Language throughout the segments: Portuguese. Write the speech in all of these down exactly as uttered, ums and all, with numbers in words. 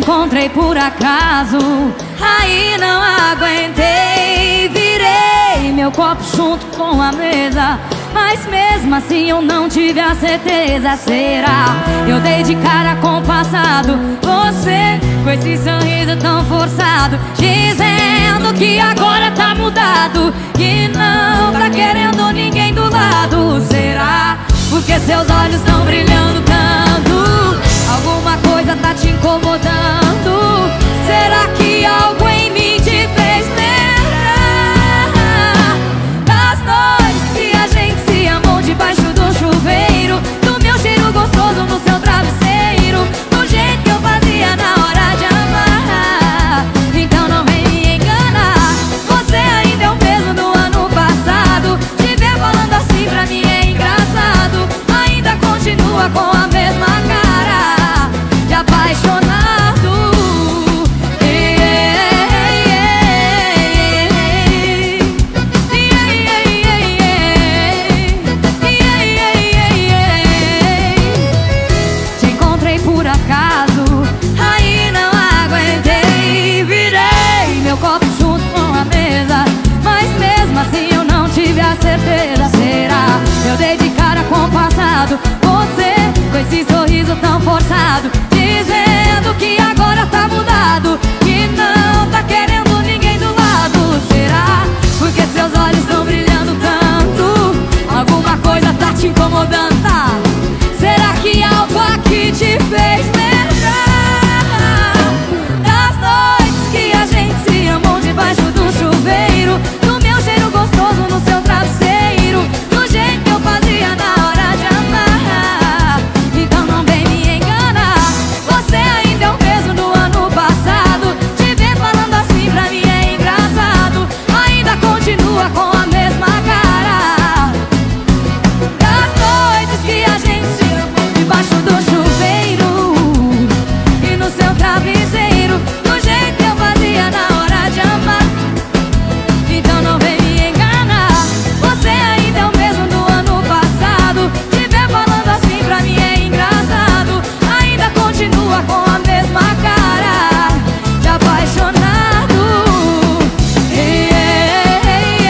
encontrei por acaso, aí não aguentei. Virei meu copo junto com a mesa, mas mesmo assim eu não tive a certeza. Será? Eu dei de cara com o passado, você com esse sorriso tão forçado, dizendo que agora tá mudado, que não tá querendo ninguém do lado. Será? Porque seus olhos estão brilhando tanto, alguma coisa tá te incomodando. Será que algo em mim te fez lembrar das noites que a gente se amou debaixo do chuveiro, do meu cheiro gostoso no seu travesseiro, do jeito que eu fazia na hora de amar? Então não vem me enganar, você ainda é o mesmo do ano passado. Te ver falando assim pra mim é engraçado, ainda continua com a mesma cara de apaixonado. Te encontrei por acaso, aí não aguentei. Virei meu copo junto com a mesa, mas mesmo assim eu não tive a certeza. Será? Eu dei de cara com o passado, você com esse sorriso tão forçado, dizendo que agora tá mudado, que não tá querendo ninguém do lado. Será? Porque seus olhos estão brilhando tanto, alguma coisa tá te incomodando, tá? Será que algo aqui te fez lembrar das noites que a gente se amou debaixo do chuveiro, do meu cheiro gostoso no seu travesseiro, do jeito que eu fazia na hora de amar? Então não vem me enganar, você ainda é o mesmo do ano passado. Te ver falando assim pra mim é engraçado, ainda continua com a mesma cara das noites que a gente se amou debaixo do chuveiro e no seu travesseiro, do jeito que eu fazia na hora de amar. Então não vem me enganar, você ainda é o mesmo do ano passado. Te ver falando assim pra mim é engraçado, ainda continua com a mesma cara de apaixonado. Ei, ei,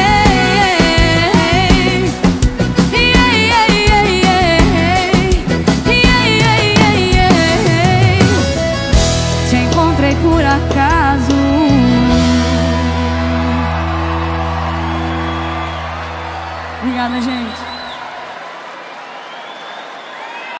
ei, ei, ei, ei, ei. Te encontrei por acaso. Obrigada, gente.